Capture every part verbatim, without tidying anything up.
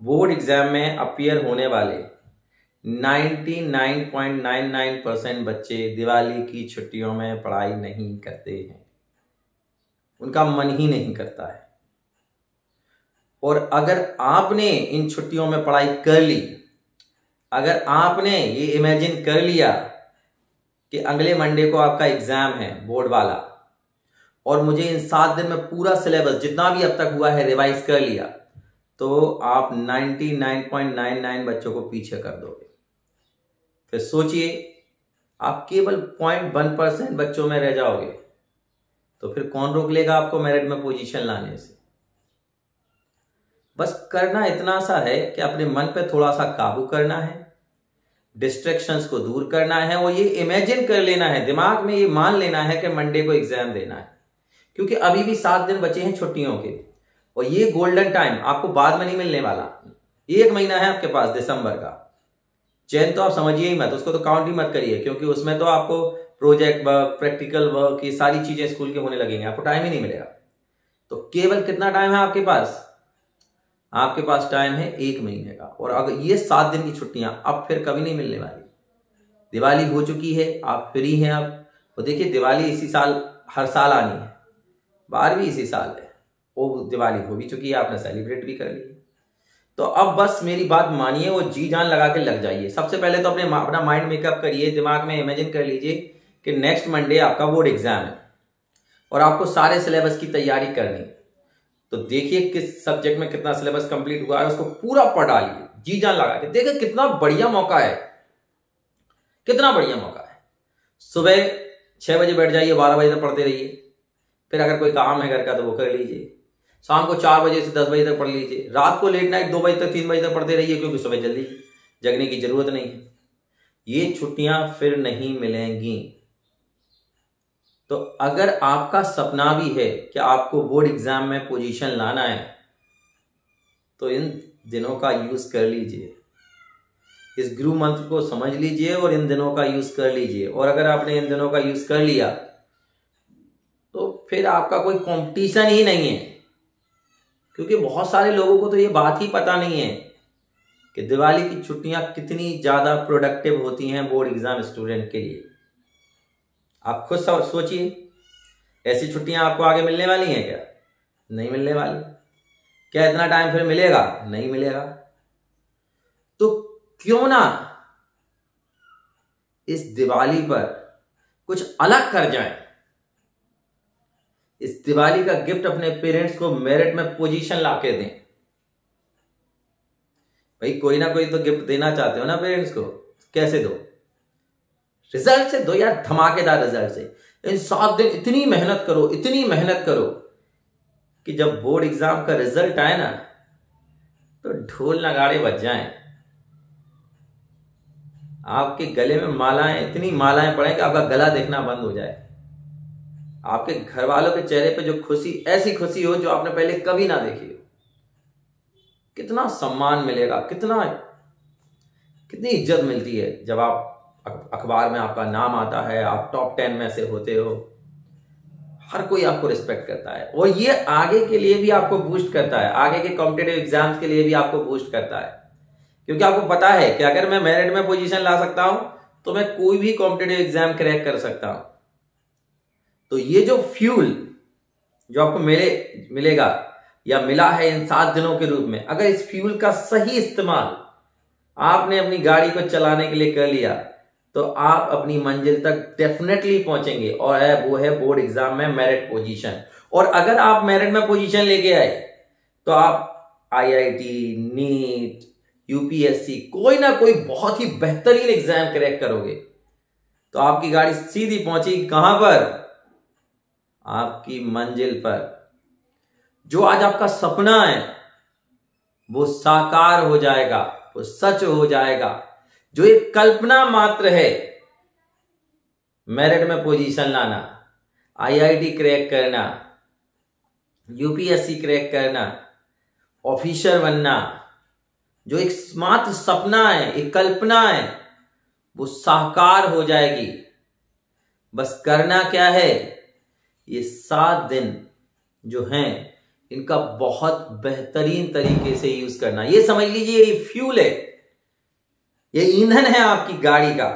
Board exam में appear होने वाले निन्यानवे पॉइंट नौ नौ परसेंट बच्चे दिवाली की छुट्टियों में पढ़ाई नहीं करते हैं, उनका मन ही नहीं करता है। और अगर आपने इन छुट्टियों में पढ़ाई कर ली, अगर आपने ये इमेजिन कर लिया कि अगले मंडे को आपका एग्जाम है बोर्ड वाला और मुझे इन सात दिन में पूरा सिलेबस जितना भी अब तक हुआ है रिवाइज कर लिया, तो आप निन्यानवे पॉइंट नौ नौ बच्चों को पीछे कर दोगे। फिर सोचिए, आप केवल पॉइंट वन परसेंट बच्चों में रह जाओगे, तो फिर कौन रोक लेगा आपको मेरिट में पोजीशन लाने से। बस करना इतना सा है कि अपने मन पे थोड़ा सा काबू करना है, डिस्ट्रैक्शंस को दूर करना है और ये इमेजिन कर लेना है, दिमाग में ये मान लेना है कि मंडे को एग्जाम देना है। क्योंकि अभी भी सात दिन बचे हैं छुट्टियों के और ये गोल्डन टाइम आपको बाद में नहीं मिलने वाला। एक महीना है आपके पास दिसंबर का, चैन तो आप समझिए ही मत, उसको तो काउंट ही मत करिए, क्योंकि उसमें तो आपको प्रोजेक्ट वर्क, प्रैक्टिकल वर्क, ये सारी चीजें स्कूल के होने लगेंगे, आपको टाइम ही नहीं मिलेगा। तो केवल कितना टाइम है आपके पास? आपके पास टाइम है एक महीने का। और अगर ये सात दिन की छुट्टियां अब फिर कभी नहीं मिलने वाली। दिवाली हो चुकी है, आप फ्री हैं अब। तो देखिए, दिवाली इसी साल हर साल आनी है, बार भी इसी साल है, वो दिवाली हो भी चुकी है, आपने सेलिब्रेट भी कर ली। तो अब बस मेरी बात मानिए और जी जान लगा के लग जाइए। सबसे पहले तो अपने अपना माइंड मेकअप करिए, दिमाग में इमेजिन कर लीजिए कि नेक्स्ट मंडे आपका बोर्ड एग्जाम है और आपको सारे सिलेबस की तैयारी करनी है। तो देखिए किस सब्जेक्ट में कितना सिलेबस कंप्लीट हुआ है, उसको पूरा पढ़ डालिए जी जान लगा के। देखिए कितना बढ़िया मौका है, कितना बढ़िया मौका है। सुबह छह बजे बैठ जाइए, बारह बजे तक पढ़ते रहिए। फिर अगर कोई काम है घर का तो वो कर लीजिए। शाम को चार बजे से दस बजे तक पढ़ लीजिए। रात को लेट नाइट दो बजे तक, तीन बजे तक पढ़ते रहिए, क्योंकि सुबह जल्दी जगने की जरूरत नहीं है। ये छुट्टियां फिर नहीं मिलेंगी। तो अगर आपका सपना भी है कि आपको बोर्ड एग्जाम में पोजीशन लाना है, तो इन दिनों का यूज कर लीजिए, इस गुरु मंत्र को समझ लीजिए और इन दिनों का यूज कर लीजिए। और अगर आपने इन दिनों का यूज कर लिया तो फिर आपका कोई कंपटीशन ही नहीं है। क्योंकि बहुत सारे लोगों को तो ये बात ही पता नहीं है कि दिवाली की छुट्टियां कितनी ज्यादा प्रोडक्टिव होती हैं बोर्ड एग्जाम स्टूडेंट के लिए। आप खुद सोचिए, ऐसी छुट्टियां आपको आगे मिलने वाली हैं क्या? नहीं मिलने वाली। क्या इतना टाइम फिर मिलेगा? नहीं मिलेगा। तो क्यों ना इस दिवाली पर कुछ अलग कर जाएं। इस दिवाली का गिफ्ट अपने पेरेंट्स को मेरिट में पोजीशन लाके दें। भाई कोई ना कोई तो गिफ्ट देना चाहते हो ना पेरेंट्स को, कैसे दो? रिजल्ट से दो यार, धमाकेदार रिजल्ट से। इन सात दिन इतनी मेहनत करो, इतनी मेहनत करो कि जब बोर्ड एग्जाम का रिजल्ट आए ना तो ढोल नगाड़े बज जाएं, आपके गले में मालाएं, इतनी मालाएं पड़े कि आपका गला देखना बंद हो जाए। आपके घर वालों के चेहरे पे जो खुशी, ऐसी खुशी हो जो आपने पहले कभी ना देखी हो। कितना सम्मान मिलेगा, कितना कितनी इज्जत मिलती है जब आप अखबार में आपका नाम आता है, आप टॉप टेन में से होते हो, हर कोई आपको रिस्पेक्ट करता है। और ये आगे के लिए भी आपको बूस्ट करता है, आगे के कॉम्पिटिटिव एग्जाम्स के लिए भी आपको बूस्ट करता है। क्योंकि आपको पता है कि अगर मैं मेरिट में पोजीशन ला सकता हूं तो मैं कोई भी कॉम्पिटिटिव एग्जाम क्रैक कर सकता हूं। तो ये जो फ्यूल जो आपको मिले मिलेगा या मिला है इन सात दिनों के रूप में, अगर इस फ्यूल का सही इस्तेमाल आपने अपनी गाड़ी को चलाने के लिए कर लिया तो आप अपनी मंजिल तक डेफिनेटली पहुंचेंगे। और है वो है बोर्ड एग्जाम में मेरिट पोजीशन। और अगर आप मेरिट में पोजीशन लेके आए तो आप आईआईटी, नीट, यूपीएससी, कोई ना कोई बहुत ही बेहतरीन एग्जाम क्रैक करोगे तो आपकी गाड़ी सीधी पहुंचेगी कहां पर? आपकी मंजिल पर। जो आज आपका सपना है वो साकार हो जाएगा, वो सच हो जाएगा। जो एक कल्पना मात्र है, मेरिट में पोजीशन लाना, आईआईटी क्रैक करना, यूपीएससी क्रैक करना, ऑफिसर बनना, जो एक मात्र सपना है, एक कल्पना है, वो साकार हो जाएगी। बस करना क्या है? ये सात दिन जो हैं इनका बहुत बेहतरीन तरीके से यूज करना। ये समझ लीजिए ये फ्यूल है, ये ईंधन है आपकी गाड़ी का,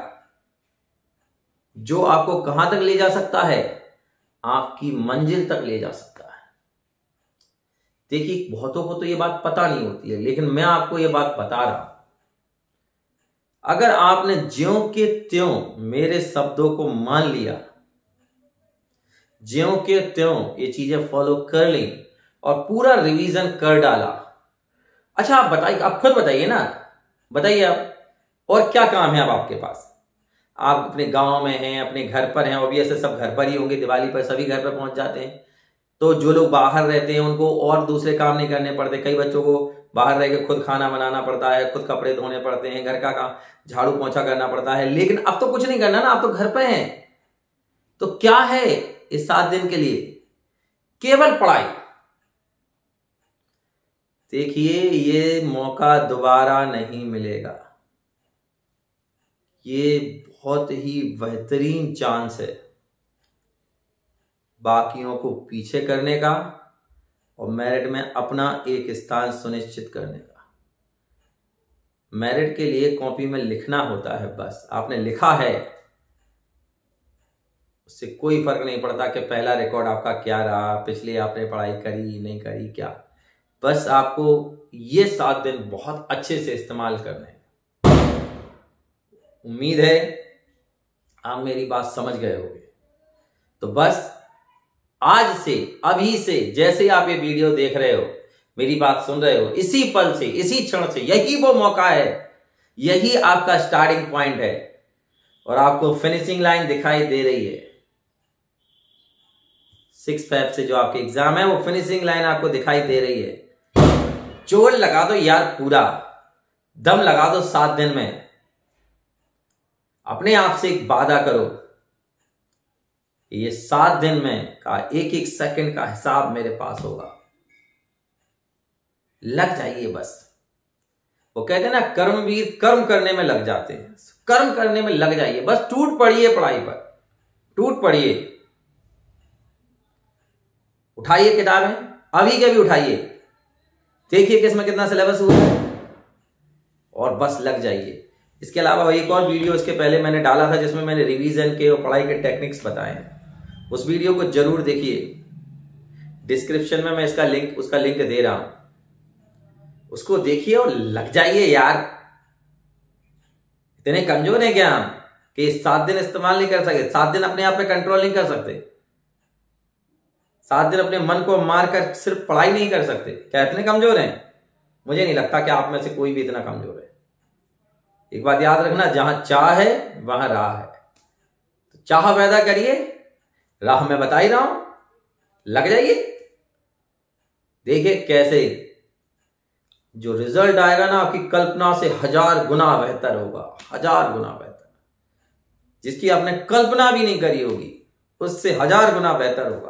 जो आपको कहां तक ले जा सकता है, आपकी मंजिल तक ले जा सकता है। देखिए बहुतों को तो ये बात पता नहीं होती है, लेकिन मैं आपको ये बात बता रहा हूं। अगर आपने ज्यों के त्यों मेरे शब्दों को मान लिया, ज्यों के त्यों ये चीजें फॉलो कर ली और पूरा रिवीजन कर डाला। अच्छा आप बताइए, आप खुद बताइए ना, बताइए आप और क्या काम है अब आपके पास। आप अपने गांव में हैं, अपने घर पर हैं, ऑब्वियसली सब घर पर ही होंगे, दिवाली पर सभी घर पर पहुंच जाते हैं। तो जो लोग बाहर रहते हैं उनको और दूसरे काम नहीं करने पड़ते। कई बच्चों को बाहर रह के खुद खाना बनाना पड़ता है, खुद कपड़े धोने पड़ते हैं, घर का काम झाड़ू पोंछा करना पड़ता है। लेकिन अब तो कुछ नहीं करना ना, आप तो घर पे हैं। तो क्या है इस सात दिन के लिए? केवल पढ़ाई। देखिए ये मौका दोबारा नहीं मिलेगा, ये बहुत ही बेहतरीन चांस है बाकियों को पीछे करने का और मेरिट में अपना एक स्थान सुनिश्चित करने का। मेरिट के लिए कॉपी में लिखना होता है, बस आपने लिखा है, उससे कोई फर्क नहीं पड़ता कि पहला रिकॉर्ड आपका क्या रहा, पिछले आपने पढ़ाई करी नहीं करी क्या। बस आपको ये सात दिन बहुत अच्छे से इस्तेमाल करने हैं। उम्मीद है आप मेरी बात समझ गए होंगे। तो बस आज से, अभी से, जैसे आप ये वीडियो देख रहे हो, मेरी बात सुन रहे हो, इसी पल से, इसी क्षण से, यही वो मौका है, यही आपका स्टार्टिंग पॉइंट है और आपको फिनिशिंग लाइन दिखाई दे रही है। सिक्स फेब से जो आपके एग्जाम है वो फिनिशिंग लाइन आपको दिखाई दे रही है। जोर लगा दो यार, पूरा दम लगा दो सात दिन में। अपने आप से एक वादा करो, ये सात दिन में का एक एक सेकंड का हिसाब मेरे पास होगा। लग जाइए बस। वो कहते हैं ना कर्मवीर कर्म करने में लग जाते हैं, कर्म करने में लग जाइए बस। टूट पड़िए पढ़ाई पर, टूट पड़िए। उठाइए किताबें, अभी के भी उठाइए, देखिए कि इसमें कितना सिलेबस हुआ है और बस लग जाइए। इसके अलावा एक और वीडियो इसके पहले मैंने डाला था जिसमें मैंने रिवीजन के और पढ़ाई के टेक्निक्स बताए हैं, उस वीडियो को जरूर देखिए। डिस्क्रिप्शन में मैं इसका लिंक उसका लिंक दे रहा हूं, उसको देखिए और लग जाइए यार। इतने कमजोर हैं क्या हम कि सात दिन इस्तेमाल नहीं कर सकते, सात दिन अपने आप पे कंट्रोल नहीं कर सकते, सात दिन अपने मन को मारकर सिर्फ पढ़ाई नहीं कर सकते? क्या इतने कमजोर हैं? मुझे नहीं लगता कि आप में से कोई भी इतना कमजोर है। एक बात याद रखना, जहां चाह है वहां राह है। तो चाह पैदा करिए, राह में बता ही रहा हूं, लग जाइए। देखिए कैसे जो रिजल्ट आएगा ना आपकी कल्पना से हजार गुना बेहतर होगा, हजार गुना बेहतर। जिसकी आपने कल्पना भी नहीं करी होगी उससे हजार गुना बेहतर होगा।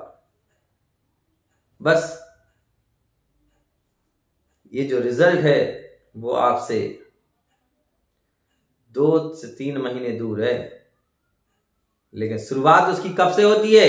बस ये जो रिजल्ट है वो आपसे दो से तीन महीने दूर है, लेकिन शुरुआत उसकी कब से होती है?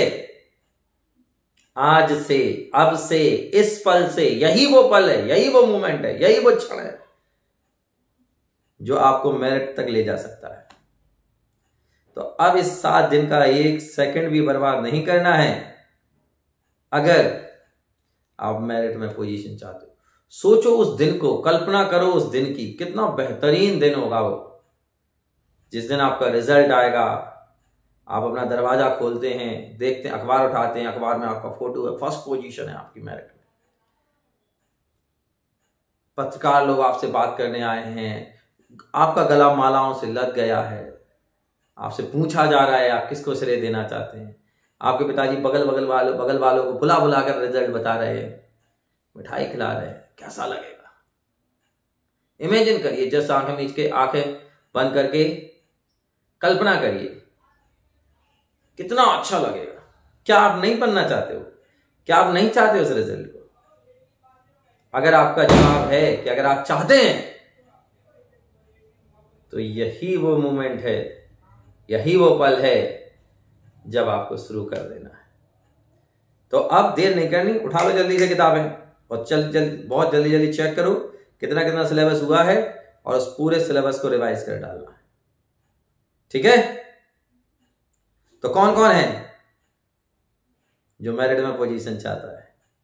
आज से, अब से, इस पल से। यही वो पल है, यही वो मोमेंट है, यही वो क्षण है जो आपको मेरिट तक ले जा सकता है। तो अब इस सात दिन का एक सेकंड भी बर्बाद नहीं करना है। अगर आप मेरिट में पोजीशन चाहते हो, सोचो उस दिन को, कल्पना करो उस दिन की, कितना बेहतरीन दिन होगा वो जिस दिन आपका रिजल्ट आएगा। आप अपना दरवाजा खोलते हैं, देखते हैं, अखबार उठाते हैं, अखबार में आपका फोटो है, फर्स्ट पोजीशन है आपकी मेरिट में। पत्रकार लोग आपसे बात करने आए हैं, आपका गला मालाओं से लद गया है, आपसे पूछा जा रहा है आप किसको श्रेय देना चाहते हैं। आपके पिताजी बगल बगल वालों बगल वालों को बुला बुला कर रिजल्ट बता रहे हैं, मिठाई खिला रहे हैं। कैसा लगेगा? इमेजिन करिए, जस्ट आंखें मीच के, आंखें बंद करके कल्पना करिए, कितना अच्छा लगेगा। क्या आप नहीं बनना चाहते हो? क्या आप नहीं चाहते उस रिजल्ट को? अगर आपका जवाब है कि अगर आप चाहते हैं, तो यही वो मोमेंट है, यही वो पल है जब आपको शुरू कर देना है। तो अब देर नहीं करनी, उठा लो जल्दी से किताबें। और चल जल बहुत जल्दी जल्दी चेक करो कितना कितना सिलेबस हुआ है और उस पूरे सिलेबस को रिवाइज कर डालना है। ठीक है, तो कौन कौन है जो मेरिट में पोजीशन चाहता है?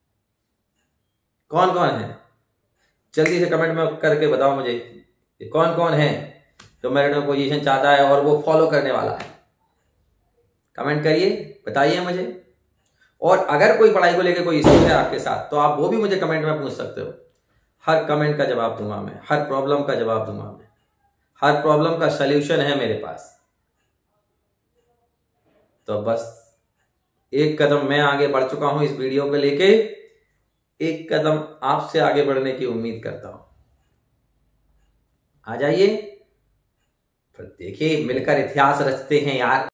कौन कौन है? जल्दी से कमेंट में करके बताओ मुझे कि कौन कौन है जो मेरिट में पोजीशन चाहता है और वो फॉलो करने वाला है। कमेंट करिए, बताइए मुझे। और अगर कोई पढ़ाई को लेकर कोई इशू है आपके साथ तो आप वो भी मुझे कमेंट में पूछ सकते हो। हर कमेंट का जवाब दूंगा मैं, हर प्रॉब्लम का जवाब दूंगा मैं, हर प्रॉब्लम का सल्यूशन है मेरे पास। तो बस एक कदम मैं आगे बढ़ चुका हूं इस वीडियो को लेके, एक कदम आपसे आगे बढ़ने की उम्मीद करता हूं। आ जाइए, फिर देखिए मिलकर इतिहास रचते हैं यार।